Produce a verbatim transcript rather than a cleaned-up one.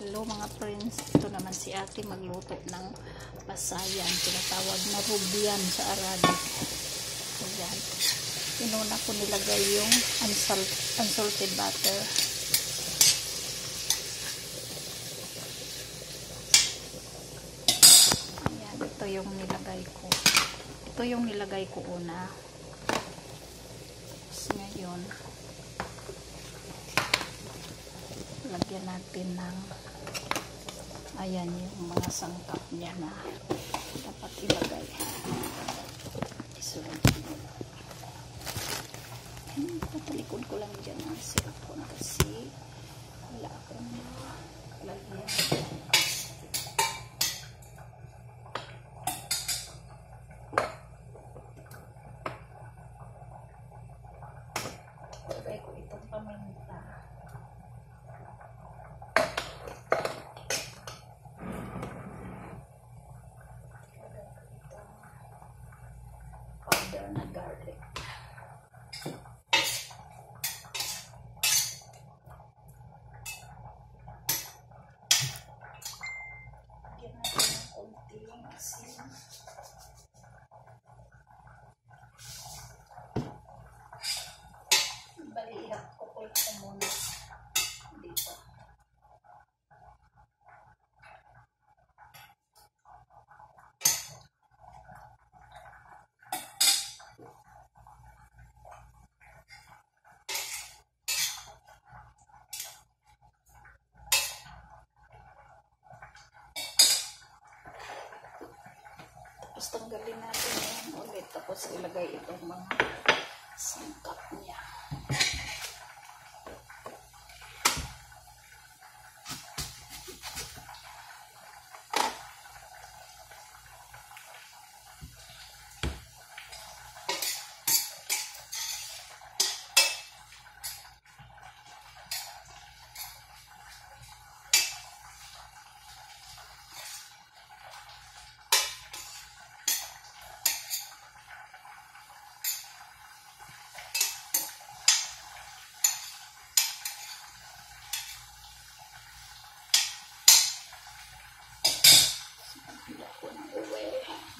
Hello mga friends, ito naman si ate magluto ng pasayan, tinatawag na rubian sa Arabic. Ayan, inuna ko nilagay yung unsalt, unsalted butter. Ayan, ito yung nilagay ko. Ito yung nilagay ko una. Tapos ngayon, lagyan natin ng ayan yung mga sangkap niya na dapat ilagay. Isunod ko. Hmm, patalikod ko lang dyan ang sirapon kasi wala akong lagyan. Lagay ko itong paminta. Powder na garlic. Lagyan natin ng konting asin. Bali, i-cook ko muna dito. Tapos tanggalin natin yan ulit. Tapos ilagay itong mga sangkap niya. Ako ng uwi.